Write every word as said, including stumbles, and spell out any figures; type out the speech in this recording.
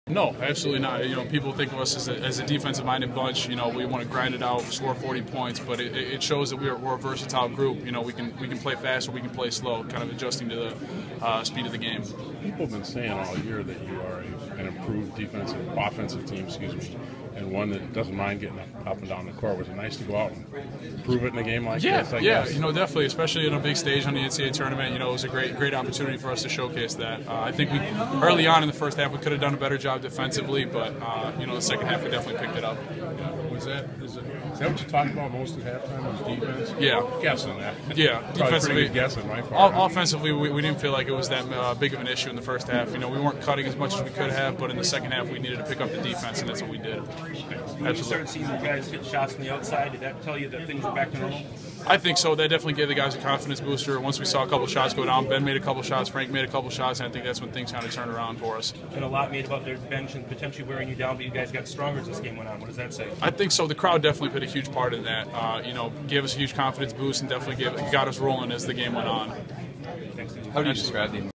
No, absolutely not. You know, people think of us as a, as a defensive-minded bunch. You know, we want to grind it out, score forty points, but it, it shows that we're, we're a versatile group. You know, we can we can play fast or we can play slow, kind of adjusting to the uh, speed of the game. People have been saying all year that you are a, an improved defensive, offensive team, excuse me, and one that doesn't mind getting up and down the court. Was it nice to go out and prove it in a game like yeah, this? I yeah, guess? you know, definitely, especially in a big stage on the N C double A tournament. You know, it was a great great opportunity for us to showcase that. Uh, I think we early on in the first half we could have done a better job defensively, but uh, you know, the second half we definitely picked it up. Yeah. Was that is, it, is that what you talked about most at halftime? Was defense? Yeah, guessing that. Yeah, defensively, guessing, right? Part, offensively, we, we didn't feel like it was that uh, big of an issue in the first half. You know, we weren't cutting as much as we could have, but in the second half we needed to pick up the defense, and that's what we did. When you started seeing you guys hit shots from the outside, did that tell you that things were back to normal? I think so. That definitely gave the guys a confidence booster. Once we saw a couple shots go down, Ben made a couple shots, Frank made a couple shots, and I think that's when things kind of turned around for us. And a lot made about their bench and potentially wearing you down, but you guys got stronger as this game went on. What does that say? I think so. The crowd definitely played a huge part in that. Uh, you know, gave us a huge confidence boost and definitely gave, got us rolling as the game went on. Thanks, How do you describe the